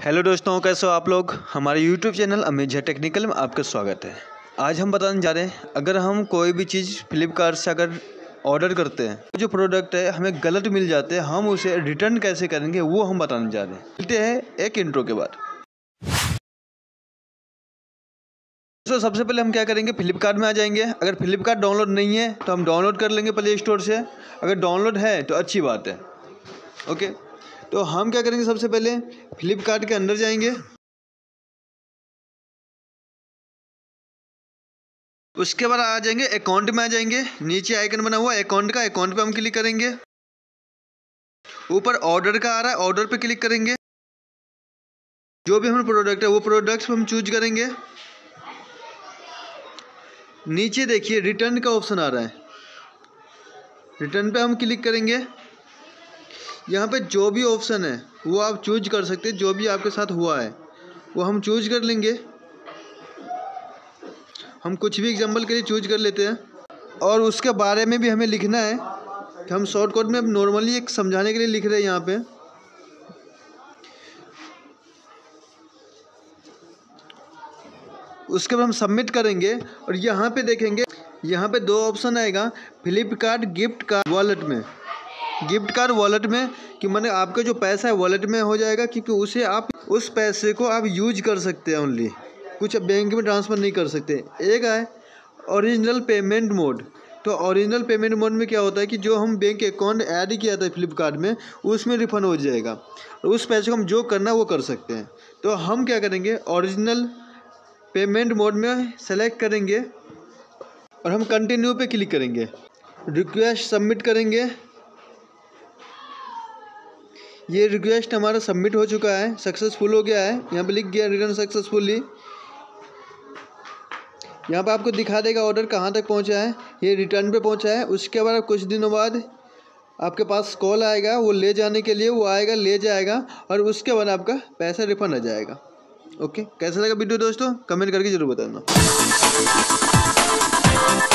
Hello दोस्तों, कैसे हो आप लोग। हमारे YouTube channel Amit Jha technical में आपका स्वागत है। आज हम बताने जा रहे हैं, अगर हम कोई भी चीज़ फ्लिपकार्ट से अगर ऑर्डर करते हैं, जो प्रोडक्ट है हमें गलत मिल जाते हैं, हम उसे रिटर्न कैसे करेंगे वो हम बताने जा रहे हैं। मिलते हैं एक इंट्रो के बाद। तो सबसे पहले हम क्या करेंगे, फ्लिपकार्ट में आ जाएंगे। अगर फ्लिपकार्ट डाउनलोड नहीं है तो हम डाउनलोड कर लेंगे प्ले स्टोर से। अगर डाउनलोड है तो अच्छी बात है। ओके, तो हम क्या करेंगे, सबसे पहले फ्लिपकार्ट के अंदर जाएंगे। उसके बाद आ जाएंगे अकाउंट में, आ जाएंगे। नीचे आइकन बना हुआ अकाउंट का, अकाउंट पे हम क्लिक करेंगे। ऊपर ऑर्डर का आ रहा है, ऑर्डर पे क्लिक करेंगे। जो भी हमारा प्रोडक्ट है वो प्रोडक्ट्स हम चूज करेंगे। नीचे देखिए रिटर्न का ऑप्शन आ रहा है, रिटर्न पे हम क्लिक करेंगे। यहाँ पे जो भी ऑप्शन है वो आप चूज कर सकते हैं, जो भी आपके साथ हुआ है वो हम चूज कर लेंगे। हम कुछ भी एग्जांपल के लिए चूज कर लेते हैं। और उसके बारे में भी हमें लिखना है कि हम शॉर्टकट में नॉर्मली एक समझाने के लिए लिख रहे हैं यहाँ पे। उसके बाद हम सबमिट करेंगे और यहाँ पे देखेंगे, यहाँ पे दो ऑप्शन आएगा फ्लिपकार्ट गिफ्ट कार्ड वॉलेट में। गिफ्ट कार्ड वॉलेट में कि मैंने आपका जो पैसा है वॉलेट में हो जाएगा, क्योंकि उसे आप उस पैसे को आप यूज कर सकते हैं, ओनली कुछ बैंक में ट्रांसफ़र नहीं कर सकते। एक है ओरिजिनल पेमेंट मोड। तो ओरिजिनल पेमेंट मोड में क्या होता है कि जो हम बैंक अकाउंट ऐड किया था फ्लिपकार्ट में, उसमें रिफंड हो जाएगा और उस पैसे को हम जो करना है वो कर सकते हैं। तो हम क्या करेंगे, ओरिजिनल पेमेंट मोड में सेलेक्ट करेंगे और हम कंटिन्यू पे क्लिक करेंगे। रिक्वेस्ट सबमिट करेंगे। ये रिक्वेस्ट हमारा सबमिट हो चुका है, सक्सेसफुल हो गया है। यहाँ पे लिख गया रिटर्न सक्सेसफुली। यहाँ पे आपको दिखा देगा ऑर्डर कहाँ तक पहुँचा है। ये रिटर्न पे पहुँचा है। उसके बाद कुछ दिनों बाद आपके पास कॉल आएगा, वो ले जाने के लिए वो आएगा, ले जाएगा और उसके बाद आपका पैसा रिफंड आ जाएगा। ओके, कैसा लगा वीडियो दोस्तों, कमेंट करके जरूर बताना।